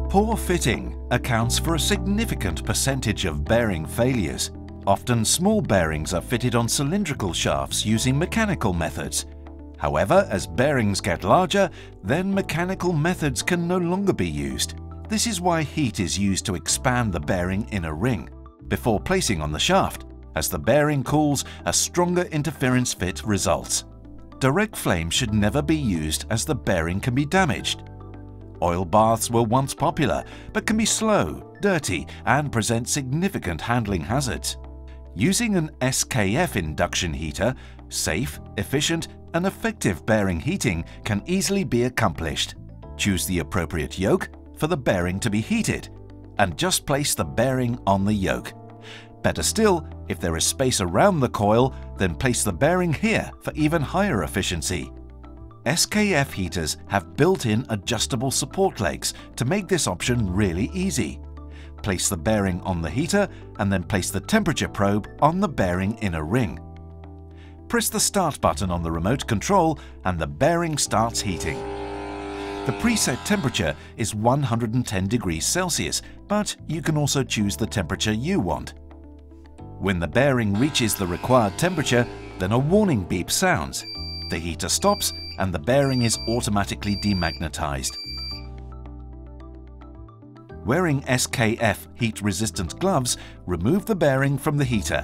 Poor fitting accounts for a significant percentage of bearing failures. Often small bearings are fitted on cylindrical shafts using mechanical methods. However, as bearings get larger, then mechanical methods can no longer be used. This is why heat is used to expand the bearing inner ring before placing on the shaft. As the bearing cools, a stronger interference fit results. Direct flame should never be used as the bearing can be damaged. Oil baths were once popular, but can be slow, dirty, and present significant handling hazards. Using an SKF induction heater, safe, efficient, and effective bearing heating can easily be accomplished. Choose the appropriate yoke for the bearing to be heated, and just place the bearing on the yoke. Better still, if there is space around the coil, then place the bearing here for even higher efficiency. SKF heaters have built-in adjustable support legs to make this option really easy. Place the bearing on the heater and then place the temperature probe on the bearing inner ring. Press the start button on the remote control and the bearing starts heating. The preset temperature is 110 degrees Celsius, but you can also choose the temperature you want. When the bearing reaches the required temperature, then a warning beep sounds. The heater stops and the bearing is automatically demagnetized. Wearing SKF heat-resistant gloves, remove the bearing from the heater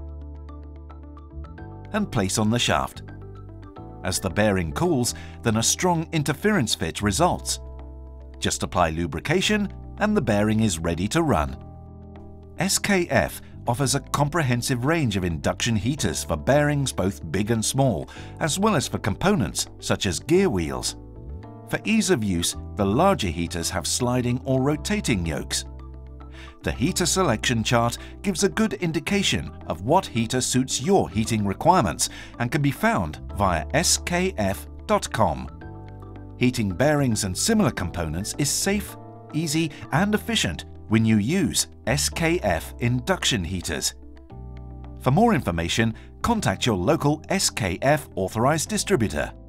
and place on the shaft. As the bearing cools, then a strong interference fit results. Just apply lubrication and the bearing is ready to run. SKF offers a comprehensive range of induction heaters for bearings both big and small, as well as for components such as gear wheels. For ease of use, the larger heaters have sliding or rotating yokes. The heater selection chart gives a good indication of what heater suits your heating requirements and can be found via skf.com. Heating bearings and similar components is safe, easy, and efficient when you use SKF induction heaters. For more information, contact your local SKF authorized distributor.